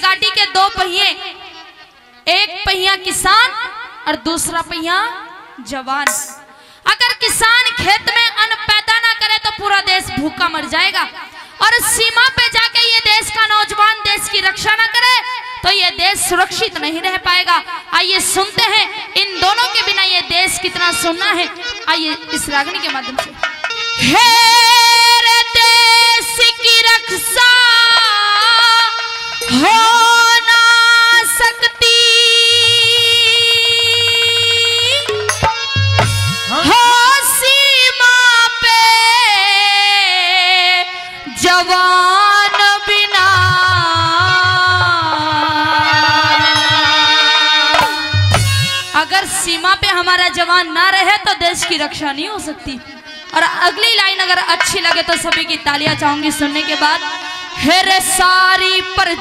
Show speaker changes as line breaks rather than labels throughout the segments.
गाड़ी के दो पहिए, एक पहिया किसान और दूसरा पहिया जवान। अगर किसान खेत में अन्न पैदा ना करे तो पूरा देश भूखा मर जाएगा, और सीमा पे जाके ये देश का नौजवान देश की रक्षा ना करे तो ये देश सुरक्षित नहीं रह पाएगा। आइए सुनते हैं इन दोनों के बिना ये देश कितना सुनना है। आइए इस रागनी के माध्यम से। हे रे देश की रक्षा हो ना सकती, जवान बिना। अगर सीमा पे हमारा जवान ना रहे तो देश की रक्षा नहीं हो सकती। और अगली लाइन अगर अच्छी लगे तो सभी की तालियां चाहूंगी सुनने के बाद। हे रे सारी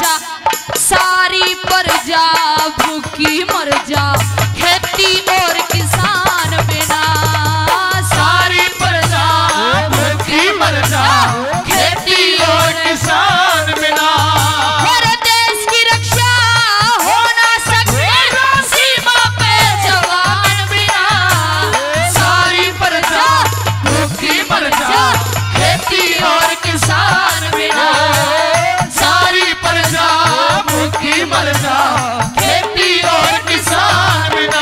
प्रजा भूखी मर जा, खेती और किसान बिना। सारी प्रजा भूखी मर जा, खेती और किसान बिना। हर देश की रक्षा हो ना सकती सीमा पे जवान बिना। सारी प्रजा भूखी मर जा, खेती और किसान बिना। सारी प्रजा भूखी मर जा, खेती और किसान बिना।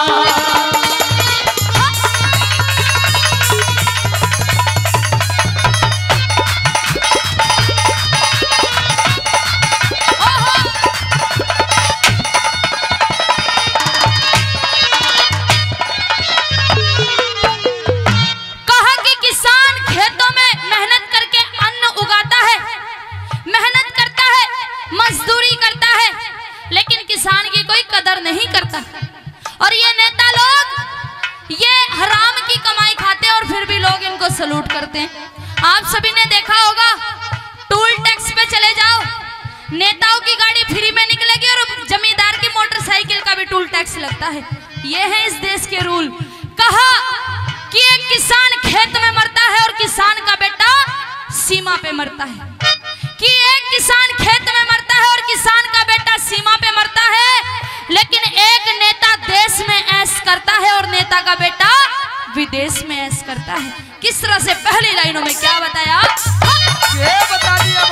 किसान की कोई कदर नहीं करता, और ये नेता लोग ये हराम की कमाई खाते हैं और फिर भी लोग इनको सलूट करते हैं। आप सभी ने देखा होगा, टूल टैक्स पे चले जाओ, नेताओं की गाड़ी फ्री में निकलेगी और जमींदार की मोटरसाइकिल का भी टूल टैक्स लगता है। ये है इस देश के रूल। कहा कि एक किसान खेत में मरता है और किसान का बेटा सीमा पे मरता है, कि एक किसान खेत में मरता है और किसान का बेटा सीमा पे मरता है। लेकिन एक नेता देश में ऐश करता है और नेता का बेटा विदेश में ऐश करता है। किस तरह से पहली लाइनों में क्या बताया?
ये बता दिया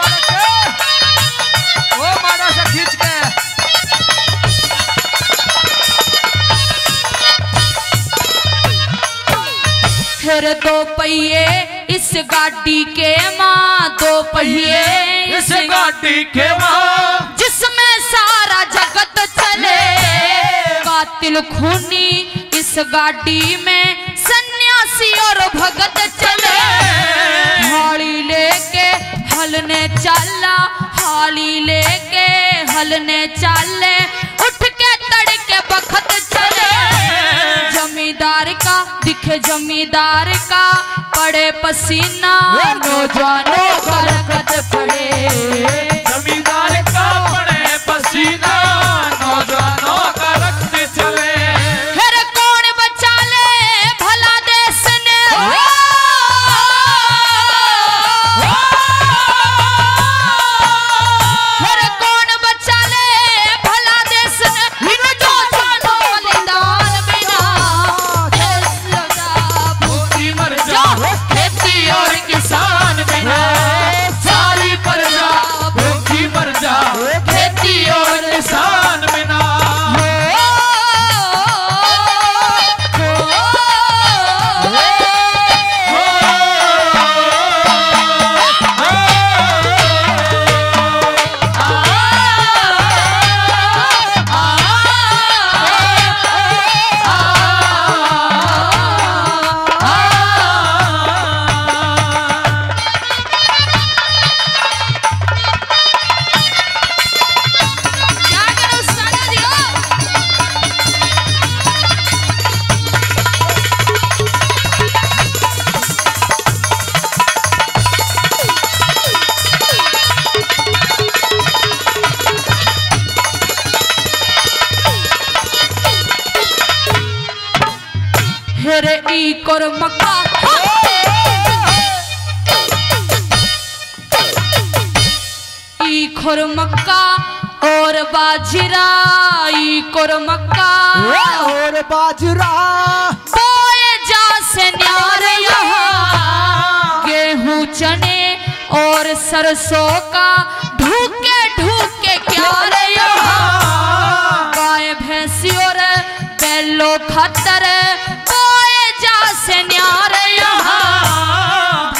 वो मारा सा खींच के।
फिर दो पहिए इस गाड़ी के माँ, दो पहिए
इस गाड़ी के माँ,
जिसमें सारा जगत चले। कातिल खूनी इस गाड़ी में सन्यासी और भगत चले। हाली लेके हलने चला, हाली लेके हलने चले, उठ के तड़के बखत चले। जमींदार का दिखे जमींदार का पड़े पसीना, नौजवानों का रखत पड़े।
जमींदार का पड़े पसीना, नौजवानों का रक्त चले।
फिर कौन बचा ले भला देश ने, फिर कौन बचा ले भला देश ने। इन नौजवानों बलिदान बिना देश लगा
भूखी मर जा, खेती और किसान बिना। सारी प्रजा भूखी मर जा, खेती और किसान बिना।
हेरे ई कोर मक्का, ई खोर मक्का और बाजराई कोर मक्का
और बाजरा
बोए जा से न्यार यहाँ गेहूं चने और सरसों का ढूके ढूके क्या रे यहाँ गाय भैंसी और बैलो खतर बोए जा से न्यार यहाँ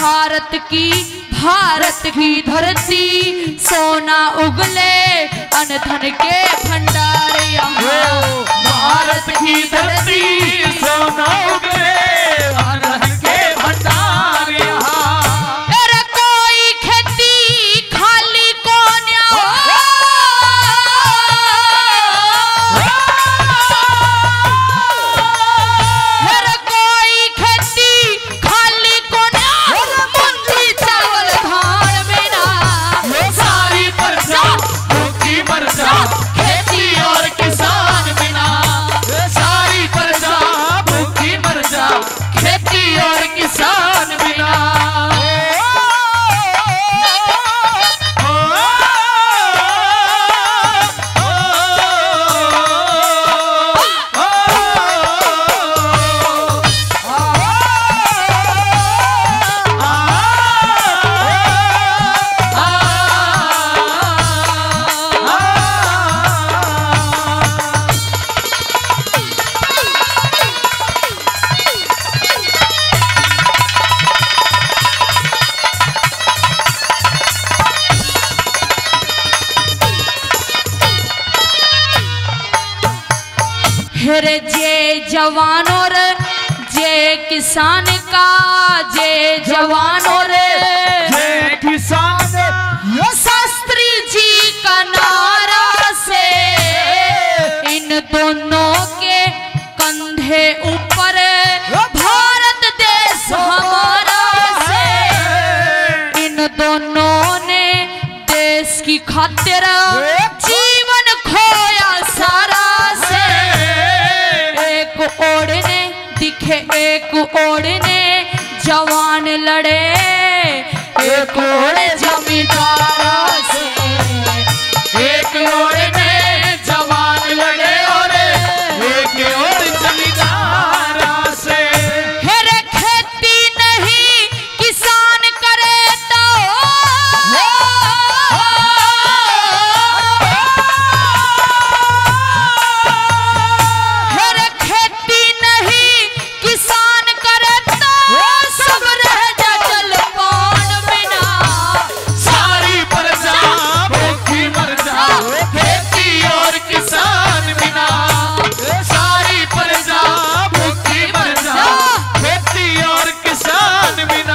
भारत की धरती सोना उगले अनधन के भंडार यहाँ
भारत की धरती सोना उगले अनधन के भंडार यहाँ
अरे कोई खेती खाली कौन अरे कोई खेती खाली कौन मुंडी चावल धान बिना
सारी प्रजा भूखी मर जा खेती और किसान बिना सारी प्रजा भूखी मर जा खेती और किसान बिना
रे जे जवानों रे जे किसान का जे जवानों रे
जय किसान
शास्त्री जी का नारा से इन दोनों के कंधे ऊपर भारत देश हमारा से इन दोनों ने देश की खातिर जीवन खोया सारा से एक ओढ़ने दिखे एक ओढ़ने जवान लड़े एक ओढ़ जमींदारा से
एक ओढ़ने जवान लड़े और एक और जमींदार से
हेरे खेती नहीं किसान करे तो हेरे खेती नहीं किसान करे तो सब रह जा जल पान बिना
सारी प्रजा भूखी मर जा खेती और किसान बिना सारी प्रजा भूखी मर जा खेती और किसान बिना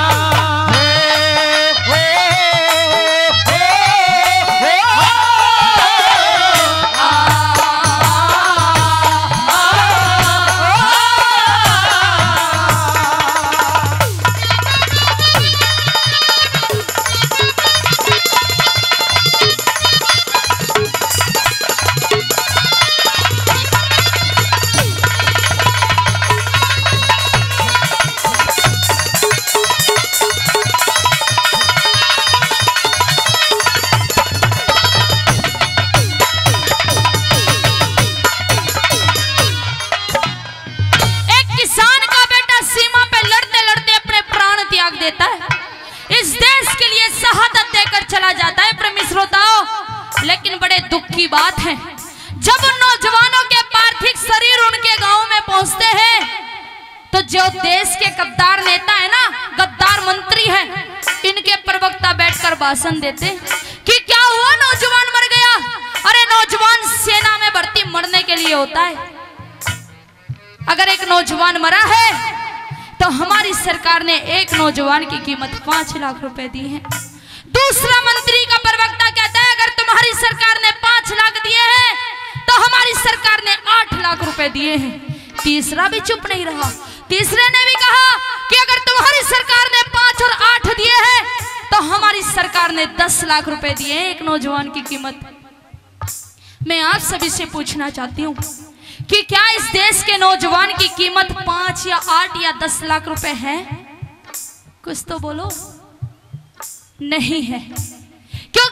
एक किसान का बेटा सीमा पे लड़ते लड़ते अपने प्राण त्याग देता है इस देश के लिए शहादत देकर चला जाता है प्रेमी श्रोताओं लेकिन बड़े दुख की बात है जब उन नौजवानों के पार्थिव शरीर उनके गांव में पहुंचते हैं तो जो देश के गद्दार नेता है ना गद्दार मंत्री है इनके प्रवक्ता बैठकर भाषण देते कि क्या हुआ नौजवान मर गया अरे नौजवान सेना में भर्ती मरने के लिए होता है अगर एक नौजवान मरा है तो हमारी सरकार ने एक नौजवान की कीमत 5 लाख रुपए दी है दूसरा मंत्री का प्रवक्ता कहता है अगर तुम्हारी सरकार ने 5 लाख दिए हैं तो हमारी सरकार ने 8 लाख रुपए दिए हैं तीसरा भी चुप नहीं रहा तीसरे ने भी कहा कि अगर तुम्हारी सरकार ने 5 और 8 दिए हैं तो हमारी सरकार ने 10 लाख रुपए दिए हैं एक नौजवान की कीमत मैं आप सभी से पूछना चाहती हूँ कि क्या इस देश के नौजवान की कीमत 5 या 8 या 10 लाख रुपए है कुछ तो बोलो नहीं है क्योंकि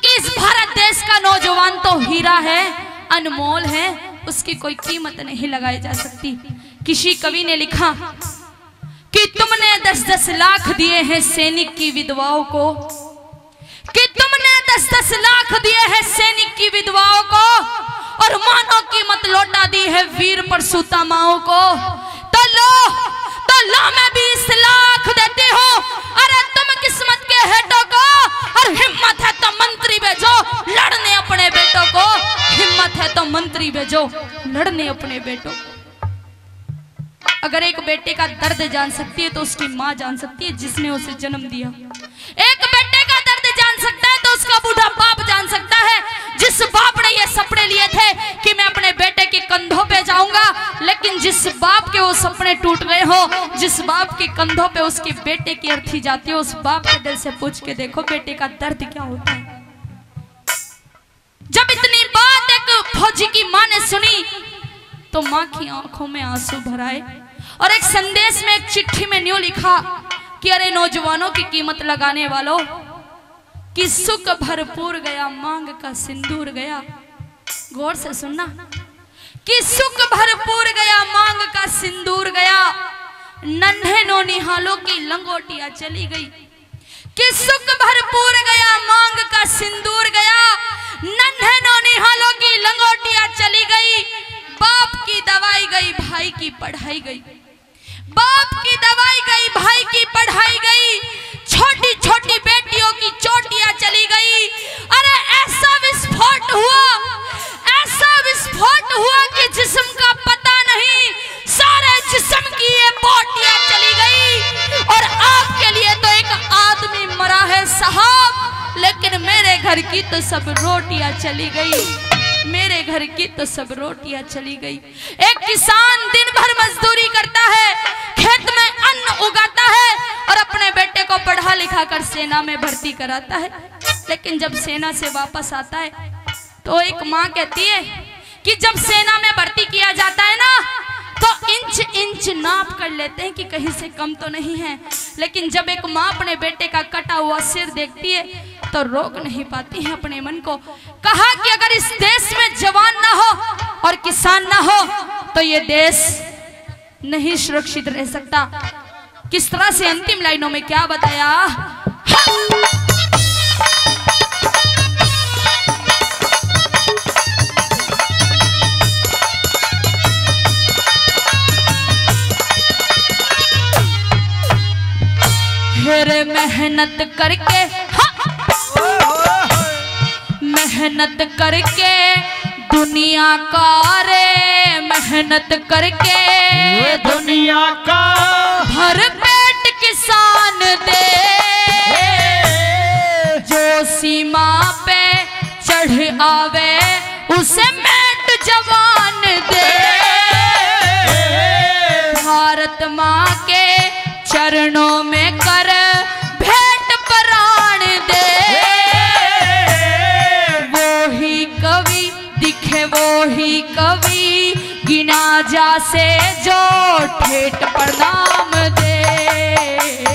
क्योंकि इस भारत देश का नौजवान तो हीरा है, अनमोल है, उसकी कोई कीमत नहीं लगाई जा सकती। किसी कवि ने लिखा कि तुमने 10-10 लाख दिए हैं सैनिक की विधवाओं को, कि तुमने 10-10 लाख दिए हैं सैनिक की विधवाओं को, और मानो कीमत लौटा दी है वीर परसूता माओ को। तो लो मैं 20 लाख देती हूँ, अरे तुम किस्मत के हेटों को, और हिम्मत है तो मंत्री भेजो लड़ने अपने बेटों को, हिम्मत है तो मंत्री भेजो लड़ने अपने बेटों। अगर एक बेटे का दर्द जान सकती है तो उसकी माँ जान सकती है जिसने उसे जन्म दिया। एक बेटे का दर्द जान सकता है तो उसका बूढ़ा बाप जान सकता है, जिस बाप ने ये सपने लिए थे कि मैं अपने बेटे के कंधों पे जाऊंगा, लेकिन जिस बाप के वो सपने टूट गए हो, जिस बाप के कंधों पे उसके बेटे की अर्थी जाती है, उस बाप के दिल से पूछ के देखो बेटे का दर्द क्या होता है। जब इतनी बात एक फौजी की माँ ने सुनी तो माँ की आंखों में आंसू भर आए, और एक संदेश में, एक चिट्ठी में न्यू लिखा कि अरे नौजवानों की कीमत लगाने वालों, कि सुख भरपूर गया मांग का सिंदूर गया। गौर से सुनना, कि सुख भरपूर गया मांग का सिंदूर गया, नन्हे नौनिहालों की लंगोटियां चली गई। कि सुख भरपूर गया मांग का सिंदूर गया, नन्हे नौनिहालों की लंगोटियां चली गई। बाप की दवाई गई, भाई की पढ़ाई गई, बाप की दवाई गई, भाई की पढ़ाई गई, छोटी छोटी बेटियों की चोटियां चली गई। अरे ऐसा विस्फोट हुआ कि जिस्म का पता नहीं, सारे जिस्म की ये बोटियां चली गई। और आपके लिए तो एक आदमी मरा है साहब, लेकिन मेरे घर की तो सब रोटियां चली गई, मेरे घर की तो सब रोटियां चली गई। एक किसान दिन भर मजदूरी करता है, खेत में अन्न उगाता है और अपने बेटे को पढ़ा लिखा कर सेना में भर्ती कराता है, लेकिन जब सेना से वापस आता है तो एक माँ कहती है कि जब सेना में भर्ती किया जाता है ना तो इंच इंच नाप कर लेते हैं कि कहीं से कम तो नहीं है, लेकिन जब एक माँ अपने बेटे का कटा हुआ सिर देखती है तो रोक नहीं पाती है अपने मन को। कहा कि अगर इस देश में जवान ना हो और किसान ना हो तो ये देश नहीं सुरक्षित रह सकता। किस तरह से अंतिम लाइनों में क्या बताया, रे मेहनत करके, मेहनत करके दुनिया का, रे मेहनत करके
दुनिया का
भर पेट किसान दे, जो सीमा पे चढ़ आवे उसे मैट जवान दे, भारत माँ के चरणों में कर भेंट प्राण दे, वो ही कवि दिखे वो ही कवि, गिना जा से जो ठेठ प्रणाम दे।